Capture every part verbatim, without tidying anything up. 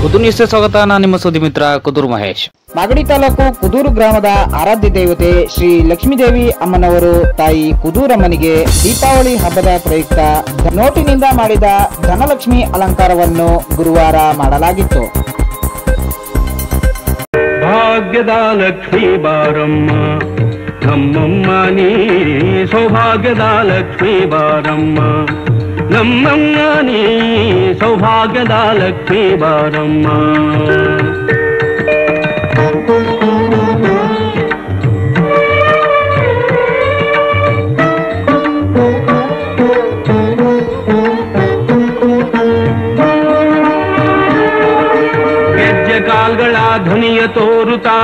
ಕುದೂರು ನ್ಯೂಸ್ಗೆ ಸ್ವಾಗತ. ನಾನು ನಿಮ್ಮ ಸುದ್ದಿ ಮಿತ್ರ ಕುದೂರು ಮಹೇಶ್. ಮಾಗಡಿ ತಾಲೂಕು ಕುದೂರು ಗ್ರಾಮದ ಆರಾಧ್ಯ ದೇವತೆ ಶ್ರೀ ಲಕ್ಷ್ಮೀದೇವಿ ಅಮ್ಮನವರು ತಾಯಿ ಕುದೂರಮ್ಮನಿಗೆ ದೀಪಾವಳಿ ಹಬ್ಬದ ಪ್ರಯುಕ್ತ ನೋಟಿನಿಂದ ಮಾಡಿದ ಧನಲಕ್ಷ್ಮಿ ಅಲಂಕಾರವನ್ನು ಗುರುವಾರ ಮಾಡಲಾಗಿತ್ತು. ಭಾಗ್ಯದ ಲಕ್ಷ್ಮೀ ಬಾರಮ್ಮ ನಮ್ಮಮ್ಮ ನೀ ಸೌಭಾಗ್ಯದ ಲಕ್ಷ್ಮೀ ಬಾರಮ್ಮ ನಮ್ಮಮ್ಮ ನೀ ಸೌಭಾಗ್ಯದ ಲಕ್ಷ್ಮೀ ಬಾರಮ್ಮ. ಗೆಜ್ಜೆ ಕಾಲ್ಗಳ ಧ್ವನಿಯ ತೋರುತ್ತಾ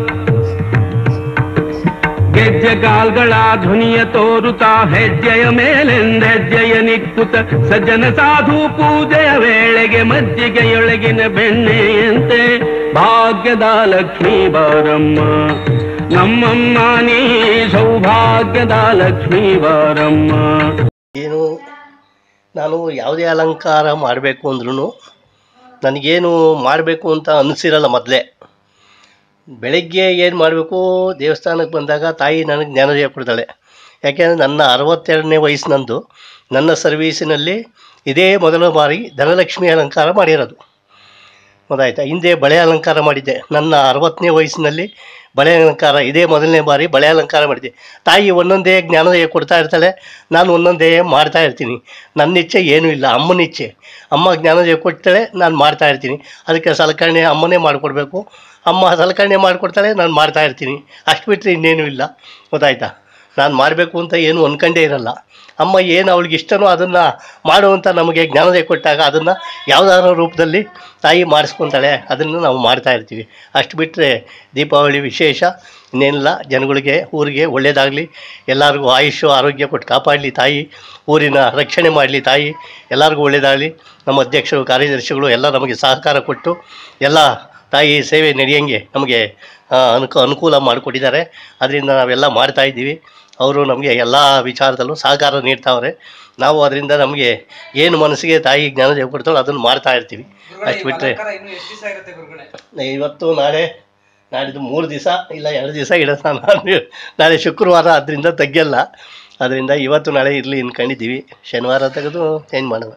ಗೆಜ್ಜೆ ಕಾಲ್ಗಳ ಧ್ವನಿಯ ತೋರುತ್ತಾ ಹೆಜ್ಜೆಯ ಮೇಲೆಂದೆಜ್ಜೆಯ ನಿಕ್ಕುತ್ತ ಸಜ್ಜನ ಸಾಧು ಪೂಜೆಯ ವೇಳೆಗೆ ಮಜ್ಜಿಗೆಯೊಳಗಿನ ಬೆಣ್ಣೆಯಂತೆ ಭಾಗ್ಯದ ಲಕ್ಷ್ಮೀ ಬಾರಮ್ಮ ನಮ್ಮಮ್ಮ ನೀ ಸೌಭಾಗ್ಯದ ಲಕ್ಷ್ಮೀ ಬಾರಮ್ಮ. ಏನು ನಾನು ಯಾವುದೇ ಅಲಂಕಾರ ಮಾಡಬೇಕು ಅಂದ್ರೂ ನನಗೇನು ಮಾಡಬೇಕು ಅಂತ ಅನಿಸಿರಲ್ಲ. ಮೊದಲೇ ಬೆಳಗ್ಗೆ ಏನು ಮಾಡಬೇಕು, ದೇವಸ್ಥಾನಕ್ಕೆ ಬಂದಾಗ ತಾಯಿ ನನಗೆ ಜ್ಞಾನೋದಯ ಕೊಡ್ತಾಳೆ. ಯಾಕೆಂದರೆ ನನ್ನ ಅರವತ್ತೆರಡನೇ ವಯಸ್ಸಿನಂದು ನನ್ನ ಸರ್ವೀಸಿನಲ್ಲಿ ಇದೇ ಮೊದಲ ಬಾರಿ ಧನಲಕ್ಷ್ಮಿ ಅಲಂಕಾರ ಮಾಡಿರೋದು. ಗೊತ್ತಾಯ್ತಾ? ಹಿಂದೆ ಬಳೆ ಅಲಂಕಾರ ಮಾಡಿದ್ದೆ. ನನ್ನ ಅರವತ್ತನೇ ವಯಸ್ಸಿನಲ್ಲಿ ಬಳೆ ಅಲಂಕಾರ ಇದೇ ಮೊದಲನೇ ಬಾರಿ ಬಳೆ ಅಲಂಕಾರ ಮಾಡಿದ್ದೆ. ತಾಯಿ ಒಂದೊಂದೇ ಜ್ಞಾನೋದಯ ಕೊಡ್ತಾ ಇರ್ತಾಳೆ, ನಾನು ಒಂದೊಂದೇ ಮಾಡ್ತಾ ಇರ್ತೀನಿ. ನನ್ನ ಇಚ್ಛೆ ಏನೂ ಇಲ್ಲ, ಅಮ್ಮನ ಇಚ್ಛೆ. ಅಮ್ಮ ಜ್ಞಾನೋದಯ ಕೊಡ್ತಾಳೆ, ನಾನು ಮಾಡ್ತಾ ಇರ್ತೀನಿ. ಅದಕ್ಕೆ ಸಲಕರಣೆ ಅಮ್ಮನೇ ಮಾಡಿಕೊಡ್ಬೇಕು. ಅಮ್ಮ ಸಲಕರಣೆ ಮಾಡಿಕೊಡ್ತಾಳೆ, ನಾನು ಮಾಡ್ತಾ ಇರ್ತೀನಿ. ಅಷ್ಟು ಬಿಟ್ಟರೆ ಇನ್ನೇನು ಇಲ್ಲ. ಗೊತ್ತಾಯ್ತಾ? ನಾನು ಮಾಡಬೇಕು ಅಂತ ಏನು ಅಂದ್ಕೊಂಡೇ ಇರಲ್ಲ. ಅಮ್ಮ ಏನು ಅವಳಿಗೆ ಇಷ್ಟನೋ ಅದನ್ನು ಮಾಡುವಂಥ ನಮಗೆ ಜ್ಞಾನೋದಯ ಕೊಟ್ಟಾಗ ಅದನ್ನು ಯಾವುದಾದ್ರೂ ರೂಪದಲ್ಲಿ ತಾಯಿ ಮಾಡಿಸ್ಕೊತಾಳೆ, ಅದನ್ನು ನಾವು ಮಾಡ್ತಾ ಇರ್ತೀವಿ. ಅಷ್ಟು ಬಿಟ್ಟರೆ ದೀಪಾವಳಿ ವಿಶೇಷ ಇನ್ನೇನಿಲ್ಲ. ಜನಗಳಿಗೆ ಊರಿಗೆ ಒಳ್ಳೆಯದಾಗಲಿ, ಎಲ್ಲರಿಗೂ ಆಯುಷ್ಯ ಆರೋಗ್ಯ ಕೊಟ್ಟು ಕಾಪಾಡಲಿ ತಾಯಿ, ಊರಿನ ರಕ್ಷಣೆ ಮಾಡಲಿ ತಾಯಿ, ಎಲ್ಲರಿಗೂ ಒಳ್ಳೆಯದಾಗಲಿ. ನಮ್ಮ ಅಧ್ಯಕ್ಷರು ಕಾರ್ಯದರ್ಶಿಗಳು ಎಲ್ಲ ನಮಗೆ ಸಹಕಾರ ಕೊಟ್ಟು ಎಲ್ಲ ತಾಯಿ ಸೇವೆ ನಡೆಯಂಗೆ ನಮಗೆ ಅನುಕೂ ಅನುಕೂಲ ಮಾಡಿಕೊಟ್ಟಿದ್ದಾರೆ. ಅದರಿಂದ ನಾವೆಲ್ಲ ಮಾಡ್ತಾಯಿದ್ದೀವಿ. ಅವರು ನಮಗೆ ಎಲ್ಲ ವಿಚಾರದಲ್ಲೂ ಸಹಕಾರ ನೀಡ್ತಾವ್ರೆ. ನಾವು ಅದರಿಂದ ನಮಗೆ ಏನು ಮನಸ್ಸಿಗೆ ತಾಯಿ ಜ್ಞಾನೋದಯ ಕೊಡ್ತಾಳೋ ಅದನ್ನು ಮಾಡ್ತಾ ಇರ್ತೀವಿ. ಅಷ್ಟು ಬಿಟ್ಟರೆ ಇವತ್ತು ನಾಳೆ ನಾಡಿದ್ದು ಮೂರು ದಿವಸ ಇಲ್ಲ ಎರಡು ದಿವಸ ಇಡೋಣ. ನಾನು ನಾಳೆ ಶುಕ್ರವಾರ ಅದರಿಂದ ತೆಗೆಯಲ್ಲ. ಅದರಿಂದ ಇವತ್ತು ನಾಳೆ ಇರಲಿ ಅಂದ್ಕೊಂಡಿದ್ದೀವಿ. ಶನಿವಾರ ತೆಗೆದು ಚೇಂಜ್ ಮಾಡೋಣ.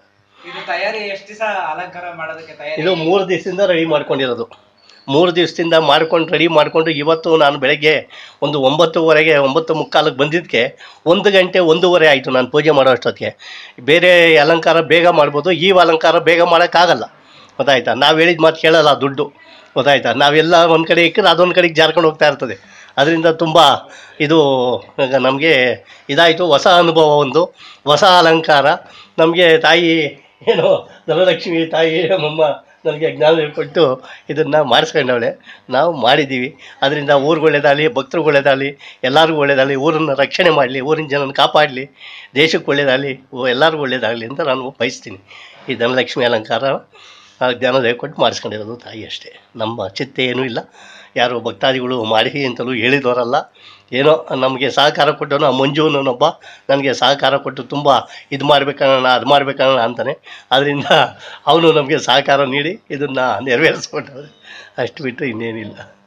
ಇದು ಮೂರು ದಿವಸದಿಂದ ರೆಡಿ ಮಾಡ್ಕೊಂಡಿರೋದು. ಮೂರು ದಿವಸದಿಂದ ಮಾಡ್ಕೊಂಡು ರೆಡಿ ಮಾಡಿಕೊಂಡು ಇವತ್ತು ನಾನು ಬೆಳಗ್ಗೆ ಒಂದು ಒಂಬತ್ತುವರೆಗೆ ಒಂಬತ್ತು ಮುಕ್ಕಾಲಕ್ಕೆ ಬಂದಿದ್ದಕ್ಕೆ ಒಂದು ಗಂಟೆ ಒಂದೂವರೆ ಆಯಿತು ನಾನು ಪೂಜೆ ಮಾಡೋ ಅಷ್ಟೊತ್ತಿಗೆ. ಬೇರೆ ಅಲಂಕಾರ ಬೇಗ ಮಾಡ್ಬೋದು, ಈ ಅಲಂಕಾರ ಬೇಗ ಮಾಡೋಕ್ಕಾಗಲ್ಲ. ಗೊತ್ತಾಯ್ತಾ? ನಾವು ಹೇಳಿದ ಮಾತು ಕೇಳಲ್ಲ ದುಡ್ಡು. ಗೊತ್ತಾಯ್ತಾ? ನಾವೆಲ್ಲ ಒಂದು ಕಡೆ ಇಕ್ಕರೆ ಅದೊಂದು ಕಡೆಗೆ ಜಾರ್ಕೊಂಡು ಹೋಗ್ತಾ ಇರ್ತದೆ. ಅದರಿಂದ ತುಂಬ ಇದು ನಮಗೆ ಇದಾಯಿತು. ಹೊಸ ಅನುಭವ, ಒಂದು ಹೊಸ ಅಲಂಕಾರ ನಮಗೆ. ತಾಯಿ ಏನೋ ಧನಲಕ್ಷ್ಮಿ ತಾಯಿ ನಮ್ಮಮ್ಮ ನನಗೆ ಜ್ಞಾನ ಕೊಟ್ಟು ಇದನ್ನು ಮಾಡಿಸ್ಕೊಂಡವಳೆ. ನಾವು ಮಾಡಿದ್ದೀವಿ. ಅದರಿಂದ ಊರಿಗೆ ಒಳ್ಳೆಯದಾಗಲಿ, ಭಕ್ತರಿಗೆ ಒಳ್ಳೆಯದಾಗಲಿ, ಎಲ್ಲರಿಗೂ ಒಳ್ಳೆಯದಾಗಲಿ, ಊರನ್ನು ರಕ್ಷಣೆ ಮಾಡಲಿ, ಊರಿನ ಜನನ ಕಾಪಾಡಲಿ, ದೇಶಕ್ಕೆ ಒಳ್ಳೆಯದಾಗಲಿ, ಎಲ್ಲರಿಗೂ ಒಳ್ಳೆಯದಾಗಲಿ ಅಂತ ನಾನು ಬಯಸ್ತೀನಿ. ಈ ಧನಲಕ್ಷ್ಮಿ ಅಲಂಕಾರ ಜ್ಞಾನೋದಯ ಕೊಟ್ಟು ಮಾಡಿಸ್ಕೊಂಡಿರೋದು ತಾಯಿ ಅಷ್ಟೇ. ನಮ್ಮ ಚಿತ್ತೆ ಏನೂ ಇಲ್ಲ. ಯಾರು ಭಕ್ತಾದಿಗಳು ಮಾಡಿ ಅಂತಲೂ ಹೇಳಿದವರಲ್ಲ. ಏನೋ ನಮಗೆ ಸಹಕಾರ ಕೊಟ್ಟವನು ಆ ಮಂಜುನೊಬ್ಬ ನನಗೆ ಸಹಕಾರ ಕೊಟ್ಟು ತುಂಬ ಇದು ಮಾಡಬೇಕಣ್ಣ ಅದು ಮಾಡಬೇಕಣ್ಣ ಅಂತಾನೆ. ಅದರಿಂದ ಅವನು ನಮಗೆ ಸಹಕಾರ ನೀಡಿ ಇದನ್ನು ನೆರವೇರಿಸ್ಕೊಂಡವ್ರೆ. ಅಷ್ಟು ಬಿಟ್ಟರೆ ಇನ್ನೇನಿಲ್ಲ.